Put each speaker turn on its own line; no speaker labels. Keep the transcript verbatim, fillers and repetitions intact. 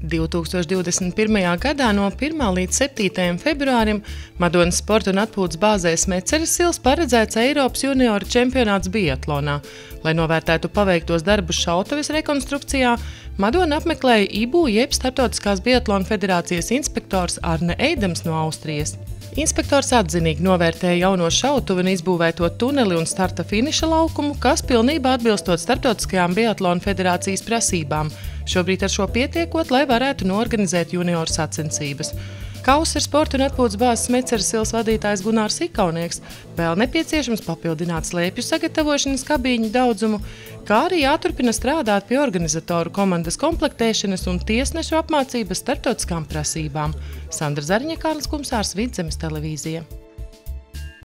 divtūkstoš divdesmit pirmajā gadā no pirmā līdz septītajam februārim Madonas sporta un atpūtas bāzē Smeceres ilas paredzēts Eiropas junioru čempionāts biatlonā. Lai novērtētu paveiktos darbus šautuves rekonstrukcijā, Madona apmeklēja I B U jeb Starptautiskās biatlona federācijas inspektors Arne Eidams no Austrijas. Inspektors atzinīgi novērtēja jauno šautuvi un izbūvēto tuneli un starta finiša laukumu, kas pilnībā atbilstot Starptautiskajām biatlona federācijas prasībām. Šobrīd ar šo pietiekot, lai varētu noorganizēt junioru sacensības. Kausa ar sporta un atpūtas bāzes Smeceres ilas vadītājs Gunārs Ikaunieks vēl nepieciešams papildināt slēpju sagatavošanas kabīņu daudzumu, kā arī jāturpina strādāt pie organizatoru komandas komplektēšanas un tiesnešu apmācības starptautiskām prasībām. Sandra Zariņa, Kārlis Kumsārs, Vidzemes televīzija.